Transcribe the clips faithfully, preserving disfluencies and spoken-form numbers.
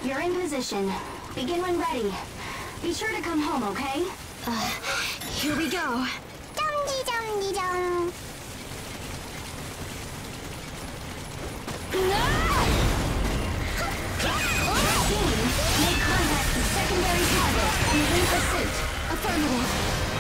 You're in position. Begin when ready. Be sure to come home, okay? Uh, here we go. Dum-dee-dum-dee-dum. Team, make contact with secondary target and is in pursuit. Affirmative.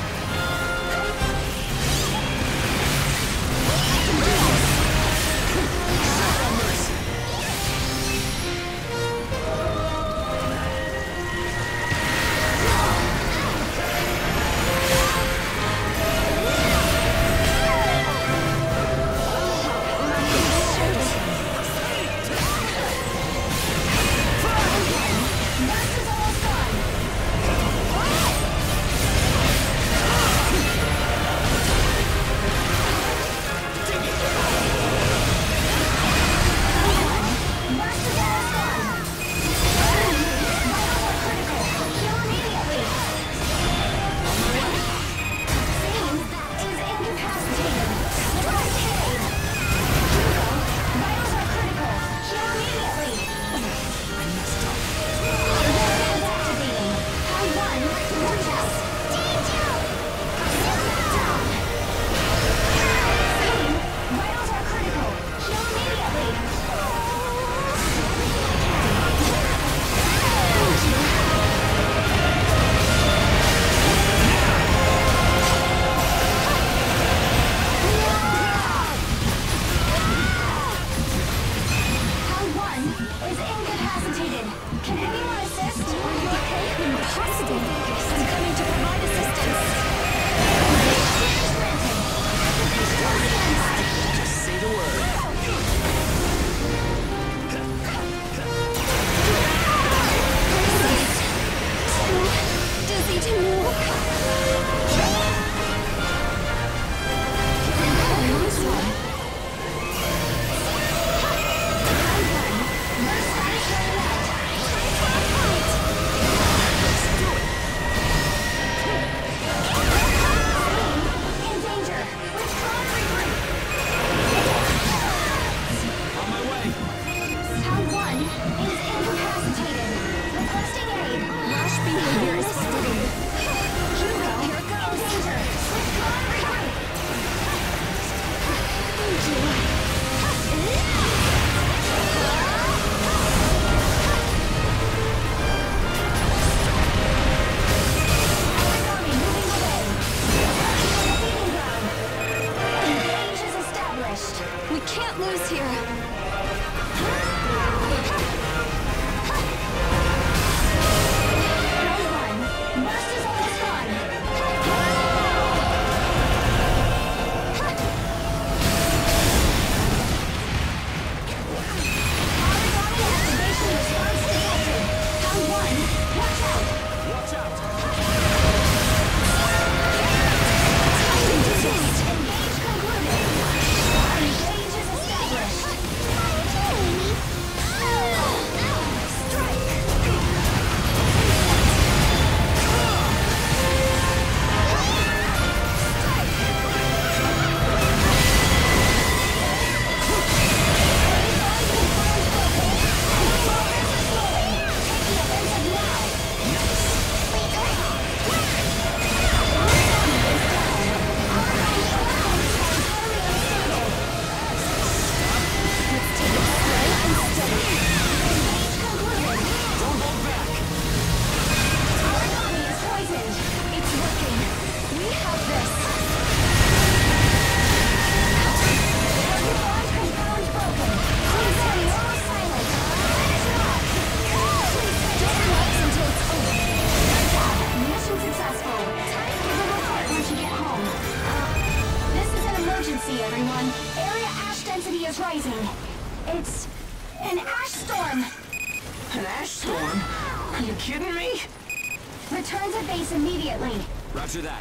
Return to base immediately. Roger that.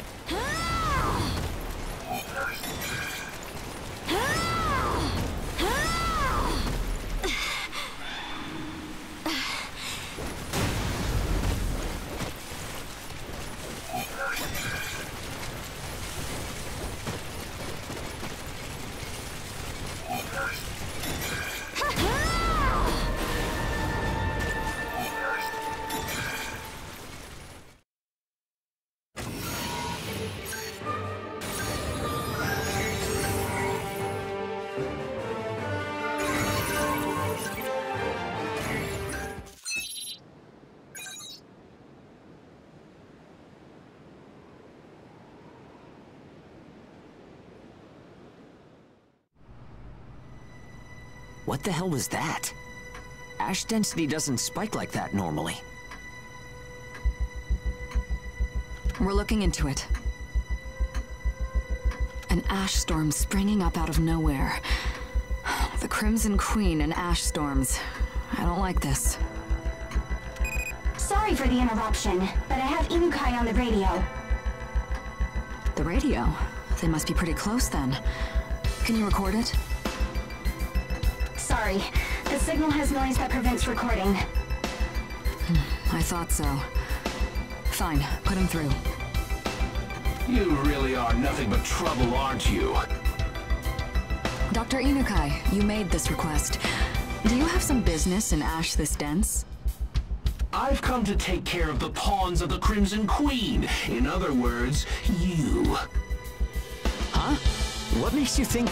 What the hell was that? Ash density doesn't spike like that normally. We're looking into it. An ash storm springing up out of nowhere. The Crimson Queen and ash storms. I don't like this. Sorry for the interruption, but I have Inukai on the radio. The radio? They must be pretty close then. Can you record it? Sorry, the signal has noise that prevents recording. I thought so. Fine, put him through. You really are nothing but trouble, aren't you? Doctor Inukai, you made this request. Do you have some business in ash this dense? I've come to take care of the pawns of the Crimson Queen. In other words, you. Huh? What makes you think...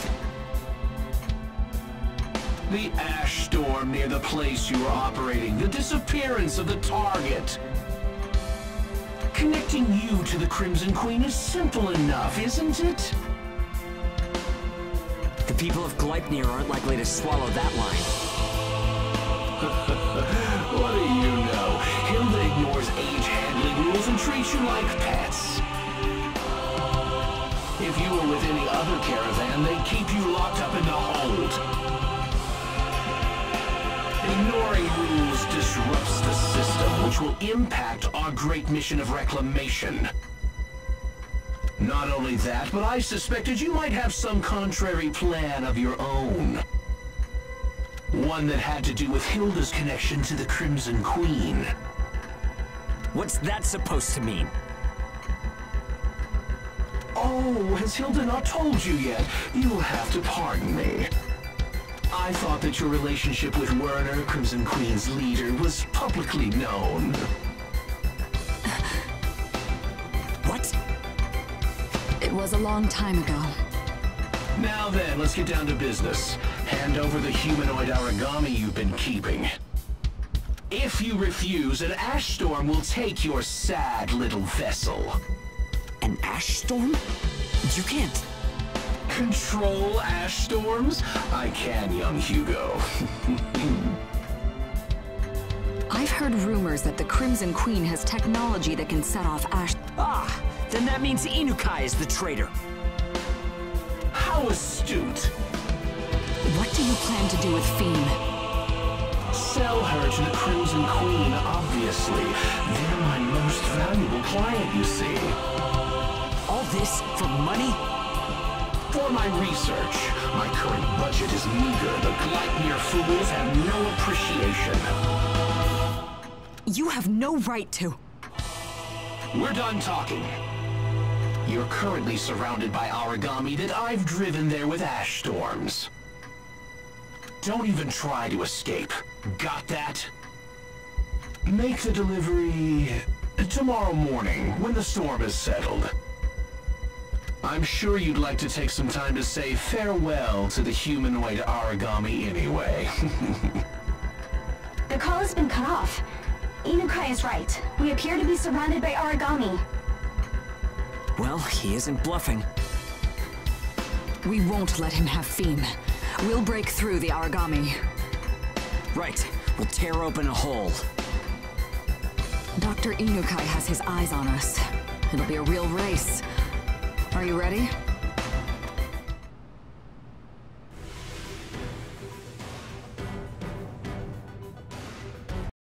The ash storm near the place you are operating, the disappearance of the target. Connecting you to the Crimson Queen is simple enough, isn't it? The people of Gleipnir aren't likely to swallow that line. What do you know? Hilda ignores age-handling rules and treats you like pets. If you were with any other caravan, they'd keep you locked up in the hold. Ignoring rules disrupts the system, which will impact our great mission of reclamation. Not only that, but I suspected you might have some contrary plan of your own. One that had to do with Hilda's connection to the Crimson Queen. What's that supposed to mean? Oh, has Hilda not told you yet? You'll have to pardon me. I thought that your relationship with Werner, Crimson Queen's leader, was publicly known. What? It was a long time ago. Now then, let's get down to business. Hand over the humanoid origami you've been keeping. If you refuse, an ash storm will take your sad little vessel. An ash storm? You can't... Control ash storms? I can, young Hugo. I've heard rumors that the Crimson Queen has technology that can set off ash... Ah! Then that means Inukai is the traitor. How astute. What do you plan to do with Fiend? Sell her to the Crimson Queen, obviously. They're my most valuable client, you see. All this for money? For my research. My current budget is meager. The Gleipnir fools have no appreciation. You have no right to. We're done talking. You're currently surrounded by origami that I've driven there with ash storms. Don't even try to escape. Got that? Make the delivery tomorrow morning, when the storm is settled. I'm sure you'd like to take some time to say farewell to the humanoid origami anyway. The call has been cut off. Inukai is right. We appear to be surrounded by origami. Well, he isn't bluffing. We won't let him have Fiend. We'll break through the origami. Right. We'll tear open a hole. Doctor Inukai has his eyes on us. It'll be a real race. Are you ready?